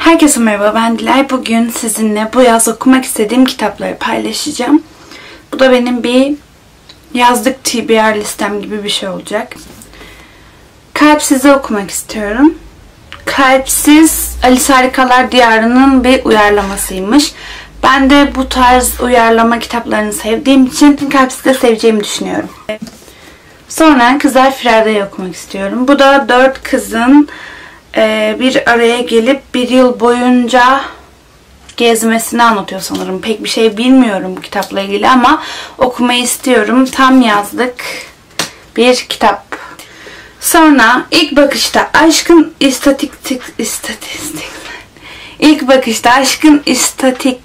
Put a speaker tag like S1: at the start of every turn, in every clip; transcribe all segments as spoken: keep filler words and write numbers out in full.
S1: Herkese merhaba, ben Dilay. Bugün sizinle bu yaz okumak istediğim kitapları paylaşacağım. Bu da benim bir yazlık T B R listem gibi bir şey olacak. Kalpsiz'i okumak istiyorum. Kalpsiz, Alice Harikalar Diyarı'nın bir uyarlamasıymış. Ben de bu tarz uyarlama kitaplarını sevdiğim için Kalpsiz'i de seveceğimi düşünüyorum. Sonra Kızlar Firarda'yı okumak istiyorum. Bu da dört kızın bir araya gelip bir yıl boyunca gezmesini anlatıyor sanırım. Pek bir şey bilmiyorum bu kitapla ilgili ama okumayı istiyorum. Tam yazlık bir kitap. Sonra ilk bakışta aşkın istatistik istatistik ilk bakışta aşkın istatik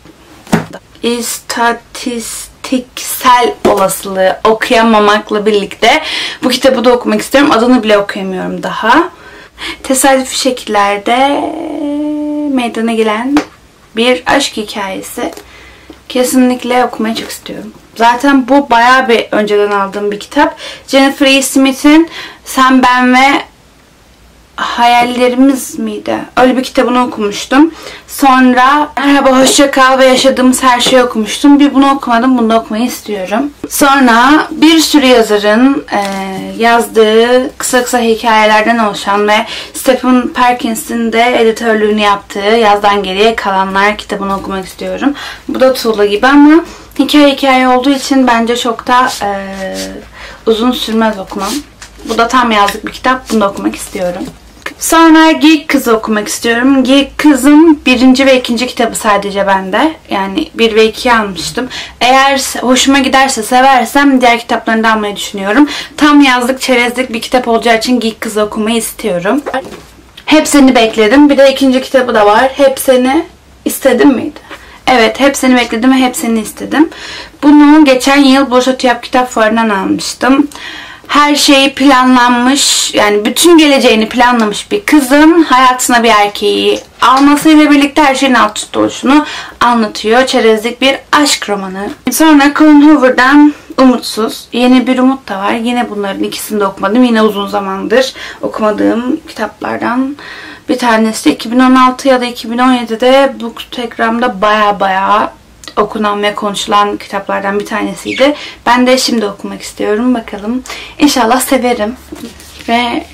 S1: istatistiksel olasılığı okuyamamakla birlikte bu kitabı da okumak istiyorum. Adını bile okuyamıyorum daha. Tesadüfi şekillerde meydana gelen bir aşk hikayesi. Kesinlikle okumayı çok istiyorum. Zaten bu bayağı bir önceden aldığım bir kitap. Jennifer E. Smith'in Sen, Ben ve Hayallerimiz miydi? Öyle bir kitabını okumuştum. Sonra Merhaba, Hoşça Kal ve Yaşadığımız Her Şeyi okumuştum. Bir bunu okumadım. Bunu da okumayı istiyorum. Sonra bir sürü yazarın e, yazdığı kısa kısa hikayelerden oluşan ve Stephen Perkins'in de editörlüğünü yaptığı Yazdan Geriye Kalanlar kitabını okumak istiyorum. Bu da Tuğla gibi ama hikaye hikaye olduğu için bence çok da e, uzun sürmez okumam. Bu da tam yazlık bir kitap. Bunu da okumak istiyorum. Sonra Geek Kız'ı okumak istiyorum. Geek Kız'ın birinci ve ikinci kitabı sadece bende. Yani bir ve ikiyi almıştım. Eğer hoşuma giderse, seversem diğer kitaplarını da almayı düşünüyorum. Tam yazlık, çerezlik bir kitap olacağı için Geek Kız'ı okumayı istiyorum. Hep Seni bekledim. Bir de ikinci kitabı da var. Hep Seni istedim miydi? Evet, Hep Seni bekledim ve Hep Seni istedim. Bunu geçen yıl Bursa TÜYAP Kitap Fuarı'ndan almıştım. Her şeyi planlanmış, yani bütün geleceğini planlamış bir kızın hayatına bir erkeği almasıyla birlikte her şeyin alt üst oluşunu anlatıyor. Çerezlik bir aşk romanı. Sonra Colin Hoover'dan Umutsuz. Yeni bir umut da var. Yine bunların ikisini de okumadım. Yine uzun zamandır okumadığım kitaplardan bir tanesi. iki bin on altı ya da iki bin on yedide Bookstagram'da baya baya okunan ve konuşulan kitaplardan bir tanesiydi. Ben de şimdi okumak istiyorum. Bakalım. İnşallah severim. Ve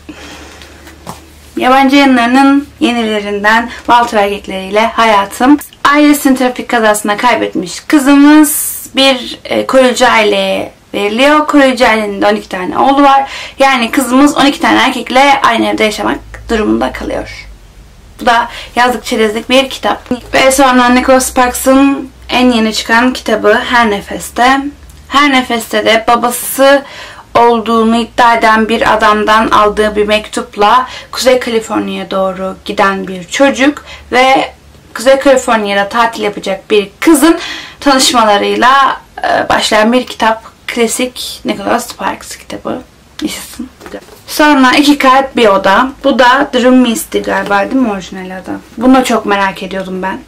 S1: yabancı yayınlarının yenilerinden Walter Ergekleriyle Hayatım. Ailesini trafik kazasına kaybetmiş kızımız bir e, koruyucu aileye veriliyor. Koruyucu ailenin de on iki tane oğlu var. Yani kızımız on iki tane erkekle aynı evde yaşamak durumunda kalıyor. Bu da yazlık çerezlik bir kitap. Ve sonra Nicholas Sparks'ın en yeni çıkan kitabı Her Nefeste. Her Nefeste de babası olduğunu iddia eden bir adamdan aldığı bir mektupla Kuzey Kaliforniya'ya doğru giden bir çocuk ve Kuzey Kaliforniya'da tatil yapacak bir kızın tanışmalarıyla başlayan bir kitap. Klasik Nicholas Sparks kitabı. Yaşasın. Sonra iki kalp bir oda. Bu da The Roomies'ti galiba, değil mi orijinal adı? Bunu çok merak ediyordum ben.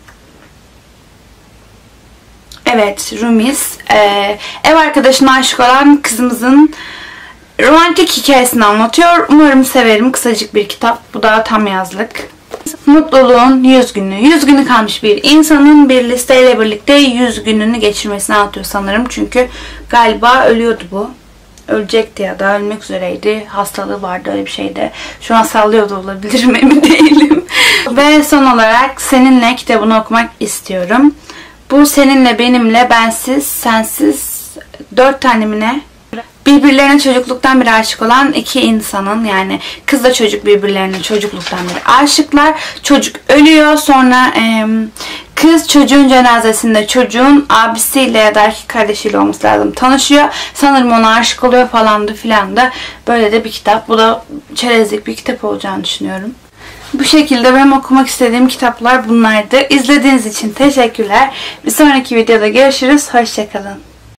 S1: Evet, Roomies. Ee, ev arkadaşına aşık olan kızımızın romantik hikayesini anlatıyor. Umarım severim. Kısacık bir kitap. Bu da tam yazlık. Mutluluğun yüz günü. yüz günü kalmış bir insanın bir listeyle birlikte yüz gününü geçirmesini anlatıyor sanırım. Çünkü galiba ölüyordu bu. Ölecekti ya da ölmek üzereydi. Hastalığı vardı, öyle bir şeydi. Şu an sallıyor da olabilirim, emin değilim. Ve son olarak Seninle kitabını okumak istiyorum. Bu Seninle, Benimle, Bensiz, Sensiz dört tane mi ne? Birbirlerine çocukluktan beri aşık olan iki insanın, yani kızla çocuk birbirlerine çocukluktan beri aşıklar. Çocuk ölüyor. Sonra e, kız çocuğun cenazesinde çocuğun abisiyle ya da erkek kardeşiyle olması lazım tanışıyor. Sanırım ona aşık oluyor falandı filan da. Böyle de bir kitap. Bu da çerezlik bir kitap olacağını düşünüyorum. Bu şekilde benim okumak istediğim kitaplar bunlardı. İzlediğiniz için teşekkürler. Bir sonraki videoda görüşürüz. Hoşça kalın.